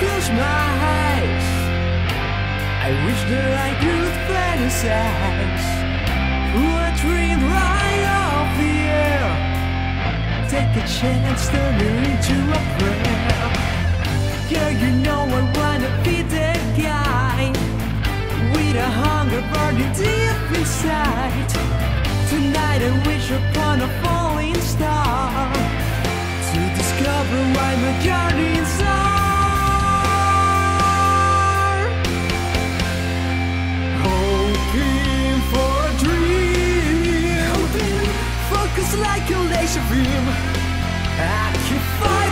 close my eyes, I wish that I could fantasize through a dream right off the air. Take a chance, turn it into a prayer. Girl, you know I wanna be that guy with a hunger burning deep inside. Tonight I wish upon a falling star to discover why my journeys are. Hoping for a dream, hoping, focus like a laser beam. I can fight